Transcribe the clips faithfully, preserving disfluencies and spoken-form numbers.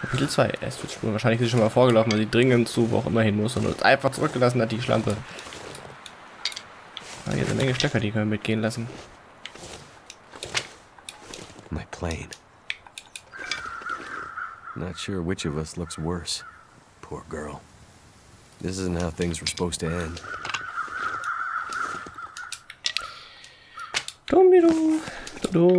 Kapitel zwei. Estspuren. Wahrscheinlich ist sie schon mal vorgelaufen, weil sie dringend zu wo auch immer hin muss und uns einfach zurückgelassen hat, die Schlampe. Ah, hier ist eine Menge Stöcker, die können wir mitgehen lassen. My plane. Not sure which of us looks worse. Poor girl. This isn't how things were supposed to end. Dumm, du.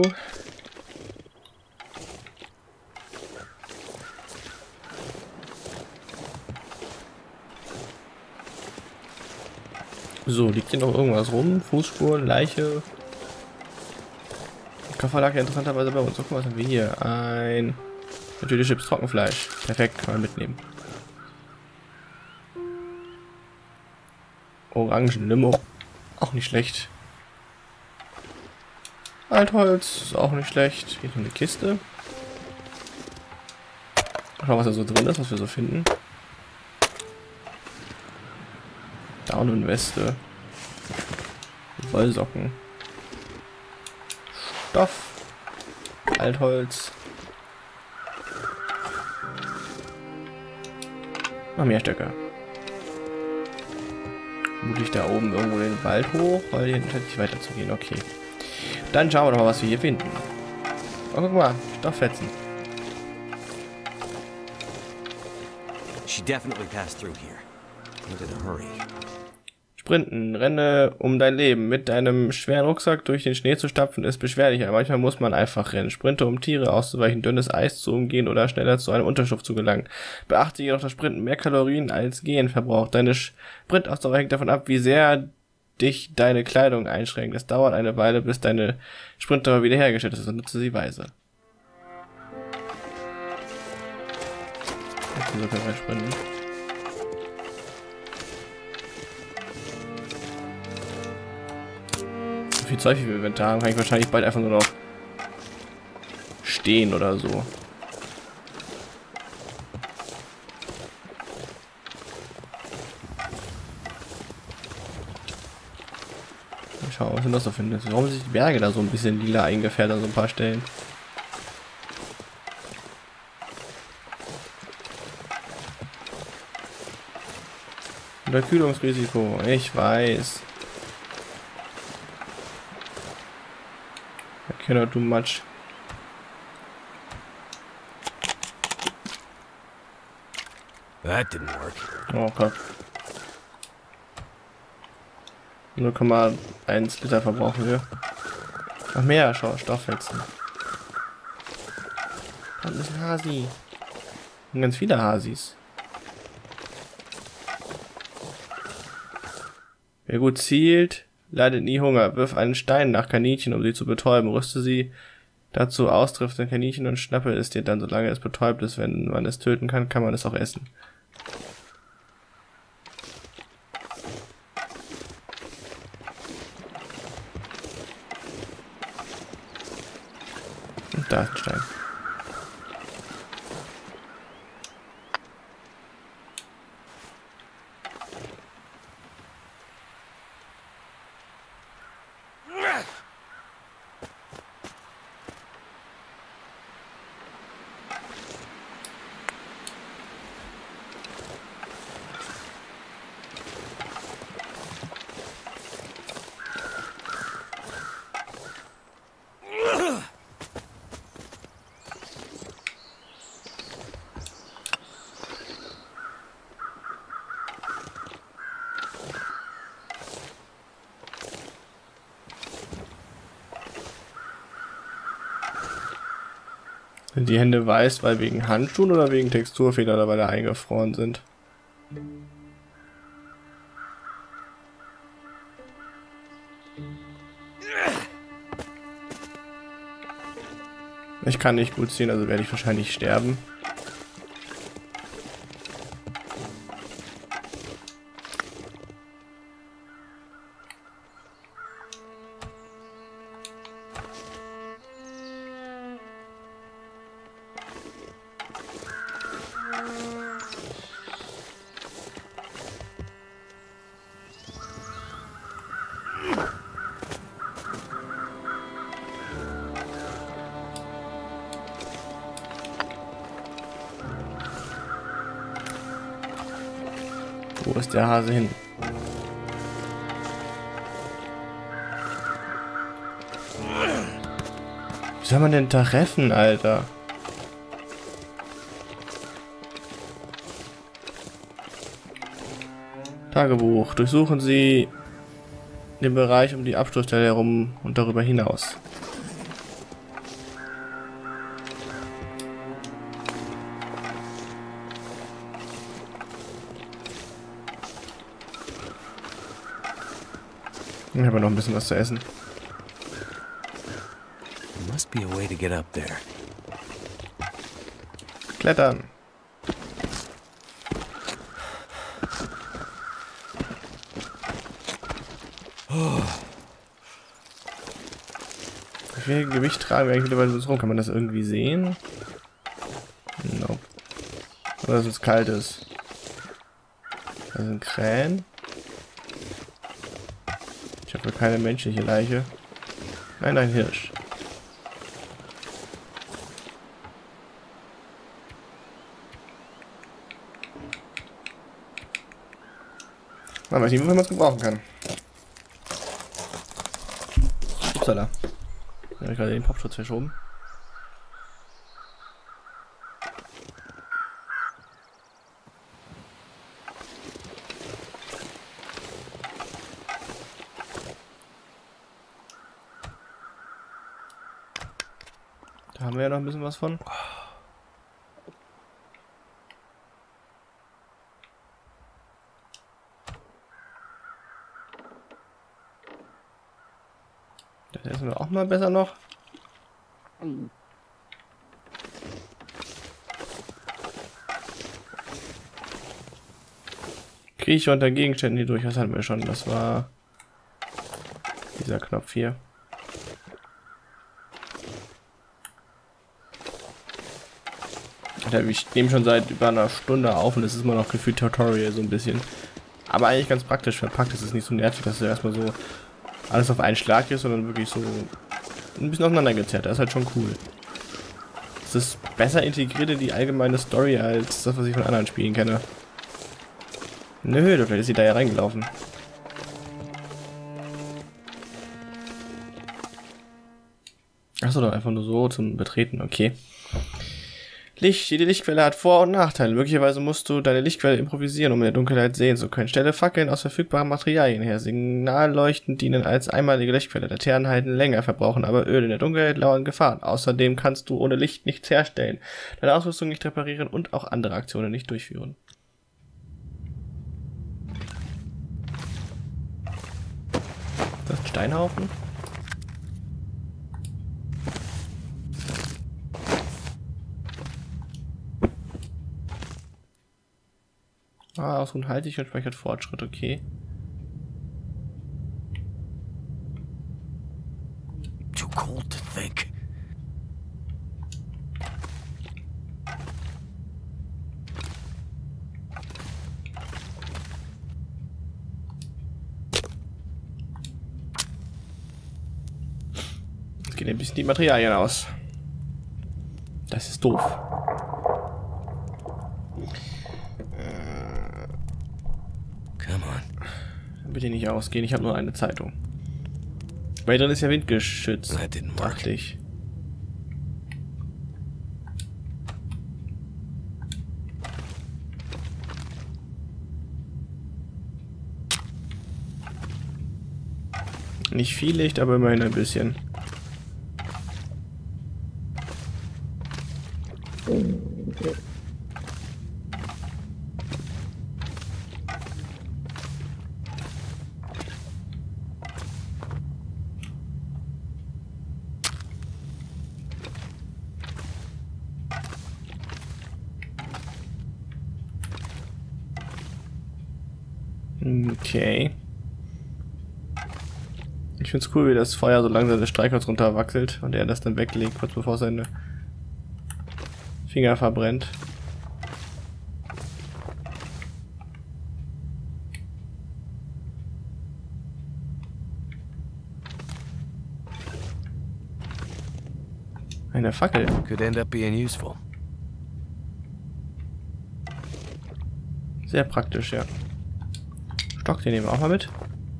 So, liegt hier noch irgendwas rum? Fußspuren, Leiche. Der Koffer lag ja interessanterweise bei uns. So, guck mal, was haben wir hier? Ein natürlich Chips Trockenfleisch. Perfekt, kann man mitnehmen. Orangen, Limo. Auch nicht schlecht. Altholz ist auch nicht schlecht. Hier ist noch eine Kiste. Schauen, was da so drin ist, was wir so finden. Daunenweste. Wollsocken. Stoff. Altholz. Noch mehr Stöcke. Vermutlich da oben irgendwo den Wald hoch, weil hier scheint nicht weiter zu gehen. Okay. Dann schauen wir doch mal, was wir hier finden. Oh, guck mal. Stofffetzen. She definitely passed through here. And in a hurry. Sprinten, renne um dein Leben. Mit deinem schweren Rucksack durch den Schnee zu stapfen ist beschwerlicher. Manchmal muss man einfach rennen. Sprinte, um Tiere auszuweichen, dünnes Eis zu umgehen oder schneller zu einem Unterschlupf zu gelangen. Beachte jedoch, dass Sprinten mehr Kalorien als Gehen verbraucht. Deine Sprintausdauer hängt davon ab, wie sehr dich deine Kleidung einschränkt. Es dauert eine Weile, bis deine Sprintdauer wiederhergestellt ist. Also nutze sie weise. So können wir sprinten. So viel Zeug wie wir im Inventar haben, kann ich wahrscheinlich bald einfach nur noch stehen oder so. Mal schauen, was wir noch so finden. Warum sind die Berge da so ein bisschen lila eingefärbt an so ein paar Stellen? Unterkühlungsrisiko, ich weiß. I cannot do much. That didn't work. Oh Gott. null Komma eins Liter verbrauchen wir. Noch mehr Schau Stofffetzen. Da ist ein Hasi. Und ganz viele Hasis. Wer gut zielt, leidet nie Hunger. Wirf einen Stein nach Kaninchen, um sie zu betäuben. Rüste sie dazu aus, trifft ein Kaninchen und schnappe es dir dann, solange es betäubt ist. Wenn man es töten kann, kann man es auch essen. Und da ist ein Stein. Sind die Hände weiß, weil wegen Handschuhen oder wegen Texturfehler oder weil da eingefroren sind? Ich kann nicht gut ziehen, also werde ich wahrscheinlich sterben. Wo ist der Hase hin? Wie soll man denn treffen, Alter? Tagebuch. Durchsuchen Sie den Bereich um die Absturzstelle herum und darüber hinaus. Ich habe noch ein bisschen was zu essen. There must be a way to get up there. Klettern. Wie viel Gewicht tragen wir eigentlich mittlerweile rum? Kann man das irgendwie sehen? Nope. Oder dass es kalt ist. Da sind Krähen. Ich habe keine menschliche Leiche. Nein, ein Hirsch. Man weiß nicht, wie man es gebrauchen kann. Upsala. Da habe ich gerade den Popschutz verschoben. Da haben wir ja noch ein bisschen was von. Das essen wir auch mal besser noch. Krieche unter Gegenständen hier durch, das hatten wir schon. Das war dieser Knopf hier. Alter, wir nehmen schon seit über einer Stunde auf und es ist immer noch gefühlt Tutorial so ein bisschen. Aber eigentlich ganz praktisch verpackt. Es ist nicht so nervig, dass du erstmal so alles auf einen Schlag ist, sondern wirklich so ein bisschen auseinandergezerrt. Das ist halt schon cool. Es ist besser integriert in die allgemeine Story als das, was ich von anderen Spielen kenne. Eine Höhle, vielleicht ist sie da ja reingelaufen. Achso, doch einfach nur so zum Betreten, okay. Licht, jede Lichtquelle hat Vor- und Nachteile. Möglicherweise musst du deine Lichtquelle improvisieren, um in der Dunkelheit sehen zu können. Stelle Fackeln aus verfügbaren Materialien her. Signalleuchten dienen als einmalige Lichtquelle. Laternen halten länger, verbrauchen aber Öl. In der Dunkelheit lauern Gefahren. Außerdem kannst du ohne Licht nichts herstellen, deine Ausrüstung nicht reparieren und auch andere Aktionen nicht durchführen. Das ist ein Steinhaufen. Ah, Ausruhen halte ich und speichert Fortschritt, okay. Too cold to think. Jetzt gehen ein bisschen die Materialien aus. Das ist doof. Bitte nicht ausgehen, ich habe nur eine Zeitung. Weil drin ist ja windgeschützt, dachte ich. Nicht viel Licht, aber immerhin ein bisschen. Okay. Ich find's cool, wie das Feuer so langsam das Streichholz runterwackelt und er das dann weglegt, kurz bevor seine Finger verbrennt. Eine Fackel. Could end up being useful. Sehr praktisch, ja. Stock, den nehmen wir auch mal mit.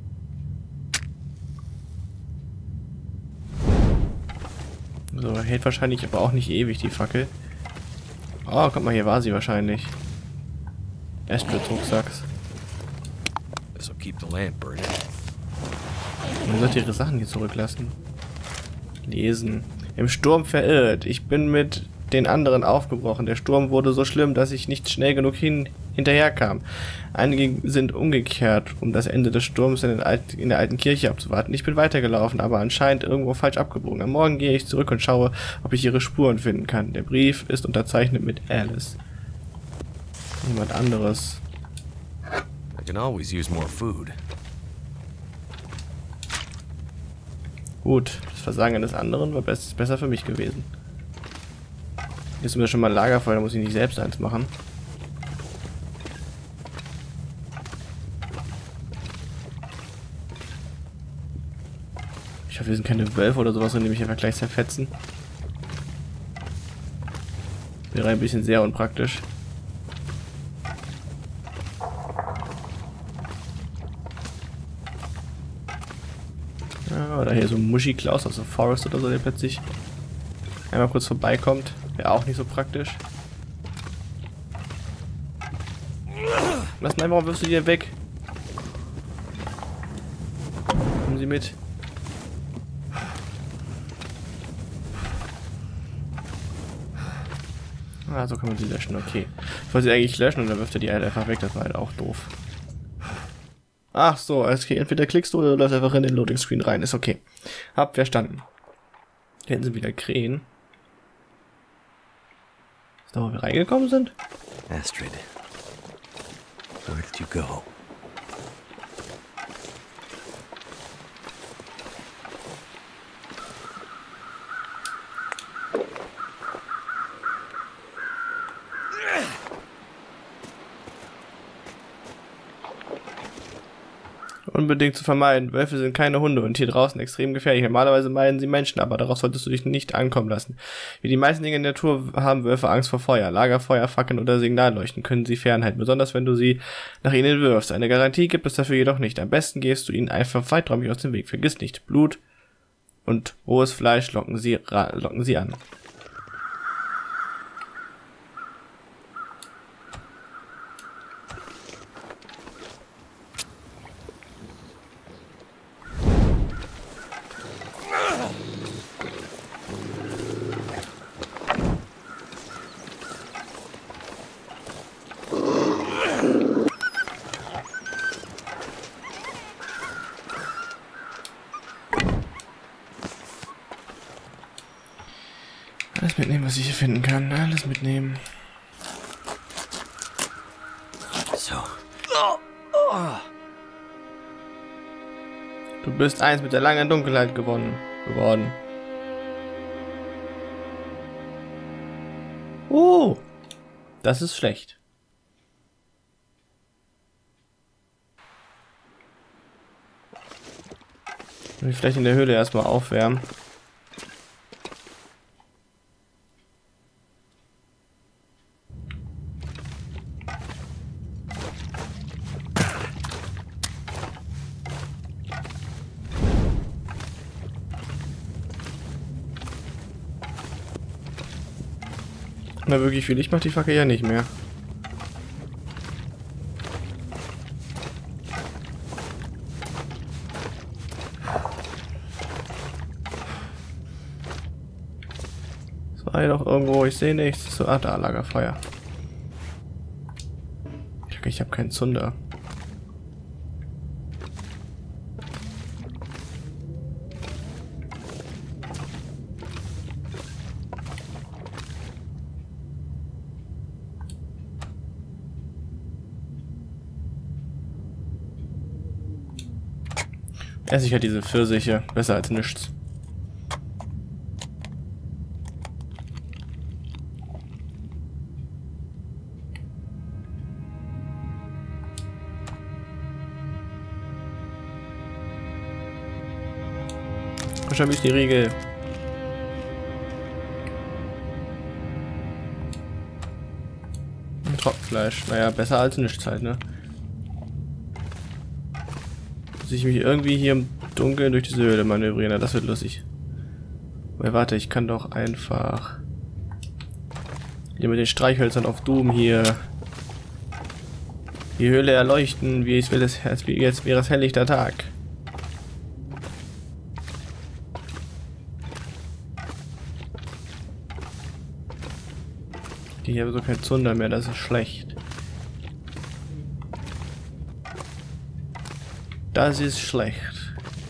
So, hält wahrscheinlich aber auch nicht ewig, die Fackel. Oh, guck mal, hier war sie wahrscheinlich. Astrid-Rucksacks. This'll keep the lamp burning. Man sollte ihre Sachen hier zurücklassen. Lesen. Im Sturm verirrt. Ich bin mit den anderen aufgebrochen. Der Sturm wurde so schlimm, dass ich nicht schnell genug hin hinterherkam. Einige sind umgekehrt, um das Ende des Sturms in, den alten, in der alten Kirche abzuwarten. Ich bin weitergelaufen, aber anscheinend irgendwo falsch abgebogen. Am Morgen gehe ich zurück und schaue, ob ich ihre Spuren finden kann. Der Brief ist unterzeichnet mit Alice. Jemand anderes. I can always use more food. Gut, das Versagen eines anderen war best, besser für mich gewesen. Jetzt sind wir schon mal Lagerfeuer, da muss ich nicht selbst eins machen. Ich hoffe, wir sind keine Wölfe oder sowas, die mich einfach gleich zerfetzen. Wäre ein bisschen sehr unpraktisch. Ja, oder hier so ein Muschi-Klaus aus der Forest oder so, der plötzlich einmal kurz vorbeikommt. Wäre auch nicht so praktisch. Lass mal, warum wirfst du die denn weg? Kommen Sie mit. Ah, so kann man sie löschen, okay. Ich wollte sie eigentlich löschen und dann wirft er die halt einfach weg, das war halt auch doof. Ach so, okay, entweder klickst du oder du läufst einfach in den Loading Screen rein, ist okay. Hab verstanden. Hier hinten sind wieder Krähen. Ist da, wo wir reingekommen sind? Astrid, where did you go? Unbedingt zu vermeiden. Wölfe sind keine Hunde und hier draußen extrem gefährlich. Normalerweise meiden sie Menschen, aber darauf solltest du dich nicht ankommen lassen. Wie die meisten Dinge in der Natur haben Wölfe Angst vor Feuer. Lagerfeuer, Fackeln oder Signalleuchten können sie fernhalten, besonders wenn du sie nach ihnen wirfst. Eine Garantie gibt es dafür jedoch nicht. Am besten gehst du ihnen einfach weiträumig aus dem Weg. Vergiss nicht, Blut und rohes Fleisch locken sie, locken sie an. Alles mitnehmen, was ich hier finden kann. Alles mitnehmen. So. Du bist eins mit der langen Dunkelheit gewonnen, geworden. Oh, das ist schlecht. Ich will vielleicht in der Höhle erstmal aufwärmen. Na wirklich viel, ich mach die Fackel ja nicht mehr. Es war ja doch irgendwo, ich sehe nichts. So, ah, da, Lagerfeuer. Ich habe keinen Zunder. Esse ich halt diese Pfirsiche. Besser als nichts. Wahrscheinlich die Riegel. Trockenfleisch. Naja, besser als nichts halt, ne? Muss ich mich irgendwie hier im Dunkeln durch diese Höhle manövrieren? Das wird lustig. Weil warte, ich kann doch einfach hier mit den Streichhölzern auf Doom hier die Höhle erleuchten, wie ich will, es wie jetzt wäre es helllichter Tag. Hier habe so kein Zunder mehr, das ist schlecht. Das ist schlecht.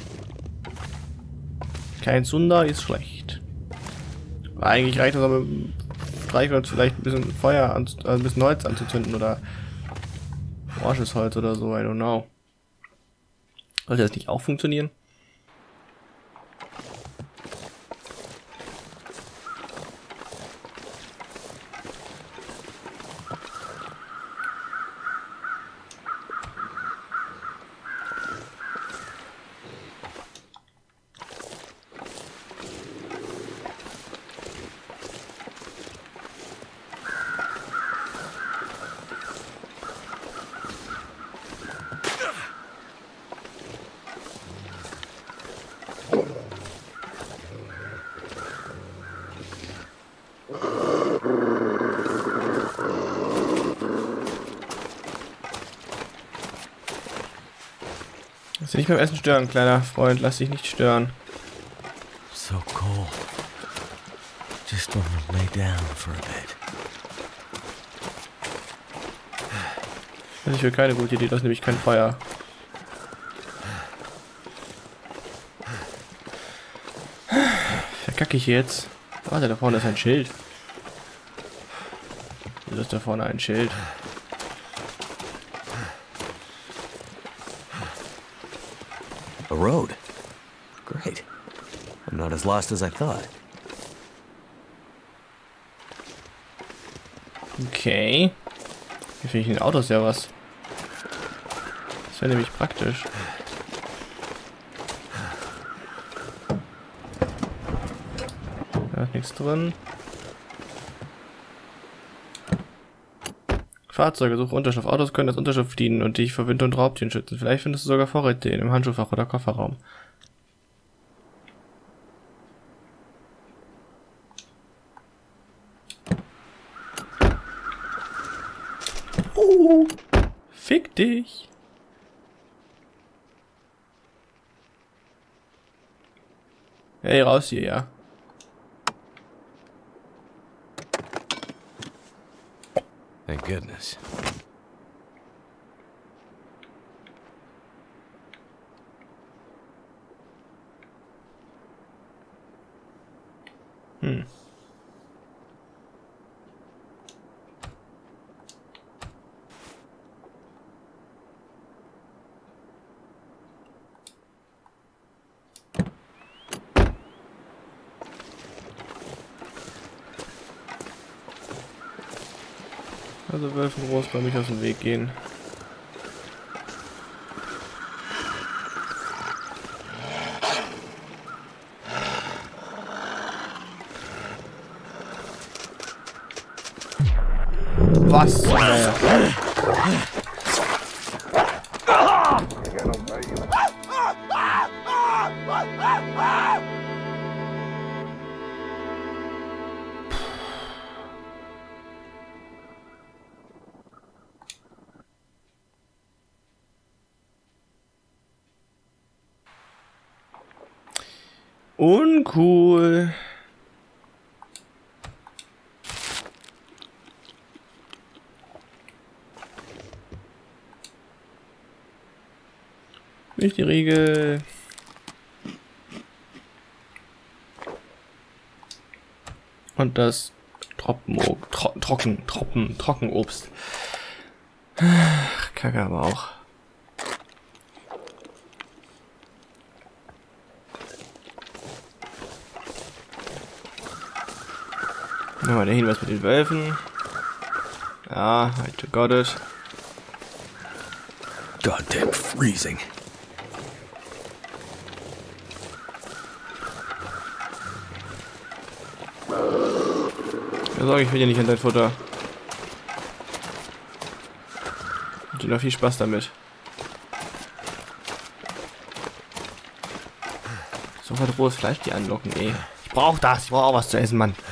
Kein Zunder ist schlecht. Eigentlich reicht das aber mit dem Streichholz vielleicht ein bisschen Feuer, an, also ein bisschen Holz anzuzünden oder oranges Holz oder so, I don't know. Sollte das nicht auch funktionieren? Lass dich nicht beim Essen stören, kleiner Freund. Lass dich nicht stören. So cold. Just want to lay down for a bit. Das ist für keine gute Idee, das ist nämlich kein Feuer. Verkacke ich jetzt? Warte, da vorne ist ein Schild. Wieso ist da vorne ein Schild? A road. Great. I'm not as lost as I thought. Okay. Hier finde ich in den Autos ja was. Das wäre nämlich praktisch. Da ist nichts drin. Fahrzeuge, suche Unterschrift. Autos können als Unterschrift dienen und dich vor Wind und Raubtieren schützen. Vielleicht findest du sogar Vorräte im Handschuhfach oder Kofferraum. Uh, fick dich. Hey, raus hier, ja. Thank goodness. Hm. Also Wölfen groß bei mich aus dem Weg gehen. Was? Naja. Uncool. Nicht die Riegel. Und das Trocken, Tro Trocken, Trocken, Trockenobst. Kacke aber auch. Nochmal der Hinweis mit den Wölfen. Ja, I got it. Goddamn freezing. Ja, sorge ich will dir nicht an dein Futter. Und dir noch viel Spaß damit. So was rohes Fleisch die anlocken, ey. Ich brauch das, ich brauch auch was zu essen, Mann.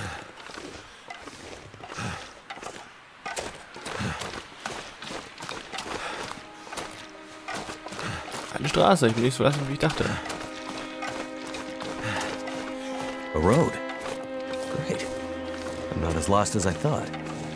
Eine Straße, ich bin nicht so lassen, wie ich dachte. A road. Great. I'm not as lost as I thought.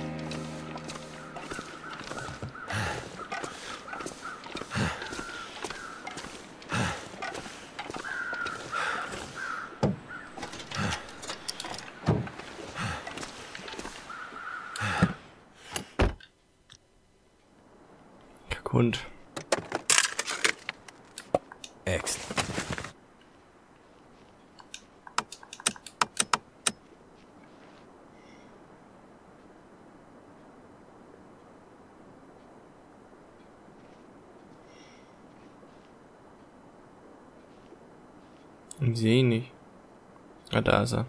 Hund. Excellent. Ich sehe ihn nicht. Ah, da ist er.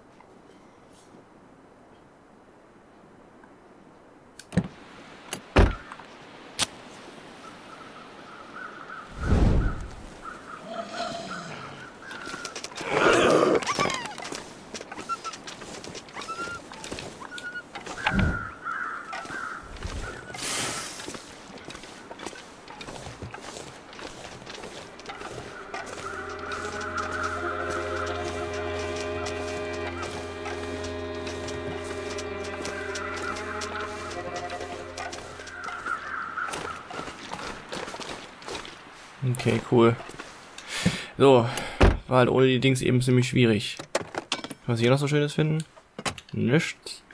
Okay, cool. So, war halt ohne die Dings eben ziemlich schwierig. Was hier noch so Schönes finden? Nichts.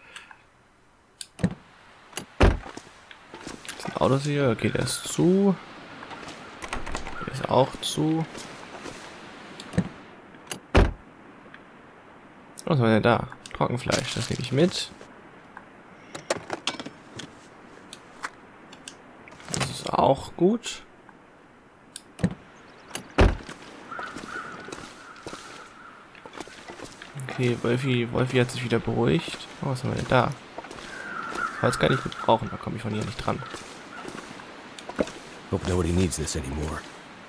Das sind Autos hier. Okay, der ist zu. Der ist auch zu. Was war denn da? Trockenfleisch, das nehme ich mit. Das ist auch gut. Okay, Wolfi, Wolfi hat sich wieder beruhigt. Oh, was haben wir denn da? Das war jetzt gar nicht gebrauchen, da komme ich von hier nicht dran. Hope nobody needs this anymore.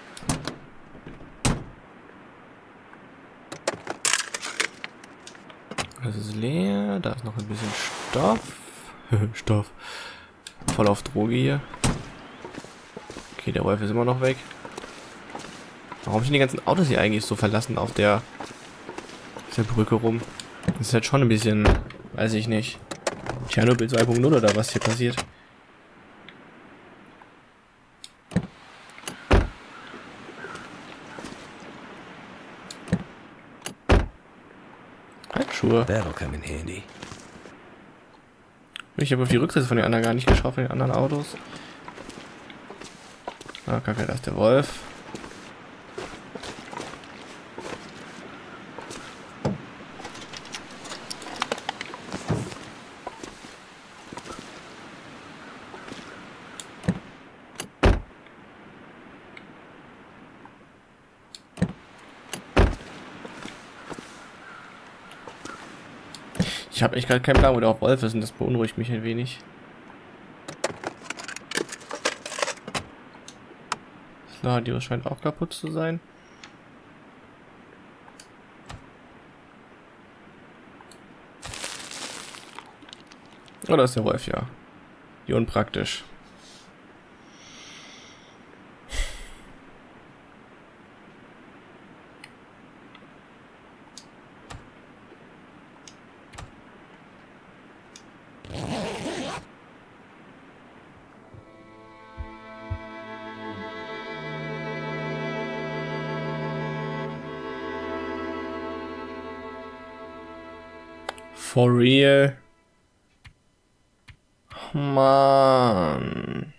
Das ist leer, da ist noch ein bisschen Stoff. Stoff. Voll auf Droge hier. Okay, der Wolf ist immer noch weg. Warum sind die ganzen Autos hier eigentlich so verlassen auf der der Brücke rum? Das ist halt schon ein bisschen, weiß ich nicht, Tschernobyl zwei Punkt null oder was hier passiert. Handschuhe. That'll come in handy. Ich habe auf die Rückseite von den anderen gar nicht geschaut, von den anderen Autos. Ah, kacke, da ist der Wolf. Ich habe echt gerade keinen Plan, wo der auf Wolf ist und das beunruhigt mich ein wenig. Das Radio scheint auch kaputt zu sein. Oh, da ist der Wolf, ja. Wie unpraktisch. For real? Mann.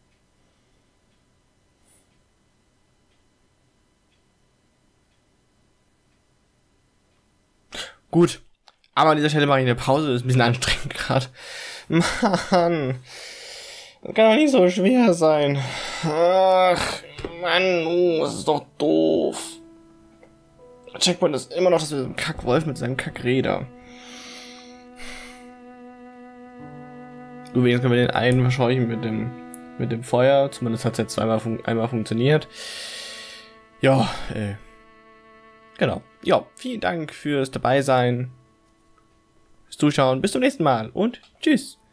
Gut. Aber an dieser Stelle mache ich eine Pause. Das ist ein bisschen anstrengend gerade. Mann. Das kann doch nicht so schwer sein. Ach, Mann, oh, das ist doch doof. Checkpoint ist immer noch das mit dem Kackwolf mit seinem Kackräder. Gut, jetzt können wir den einen verscheuchen mit dem mit dem Feuer. Zumindest hat es jetzt zweimal fun einmal funktioniert. Ja, äh, Genau. Ja, vielen Dank fürs Dabeisein, fürs Zuschauen. Bis zum nächsten Mal und tschüss.